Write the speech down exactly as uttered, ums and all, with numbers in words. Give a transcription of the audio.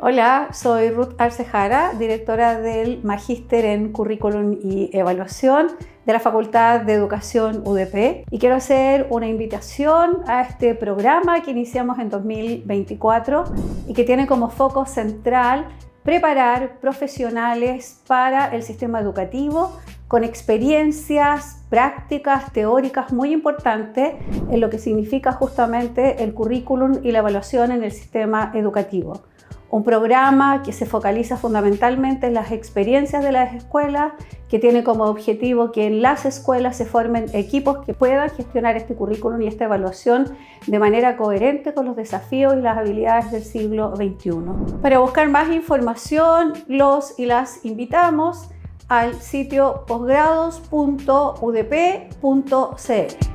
Hola, soy Ruth Arce Jara, directora del Magíster en Currículum y Evaluación de la Facultad de Educación U D P, y quiero hacer una invitación a este programa que iniciamos en dos mil veinticuatro y que tiene como foco central preparar profesionales para el sistema educativo con experiencias prácticas, teóricas muy importantes en lo que significa justamente el currículum y la evaluación en el sistema educativo. Un programa que se focaliza fundamentalmente en las experiencias de las escuelas, que tiene como objetivo que en las escuelas se formen equipos que puedan gestionar este currículum y esta evaluación de manera coherente con los desafíos y las habilidades del siglo veintiuno. Para buscar más información, los y las invitamos al sitio posgrados punto u d p punto c l.